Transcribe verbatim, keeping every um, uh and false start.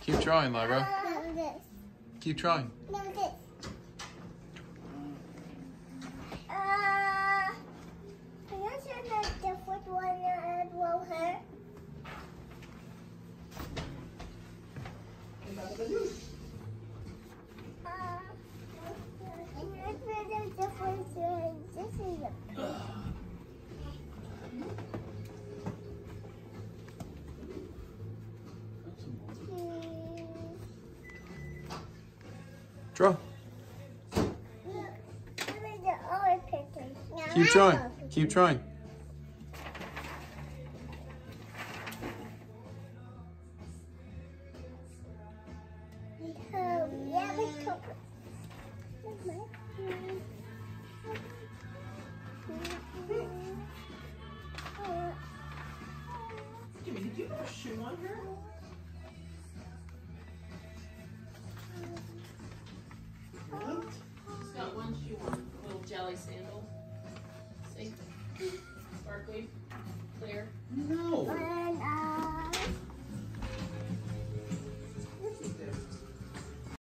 Keep trying, Lyra. No, this. Keep trying. No, this. Uh, can I show the different one and roll her? Uh, and I feel the difference in this is a Draw. Keep trying. Keep trying. Jimmy, did you put a shoe on her? She's got one shoe on, a little jelly sandal.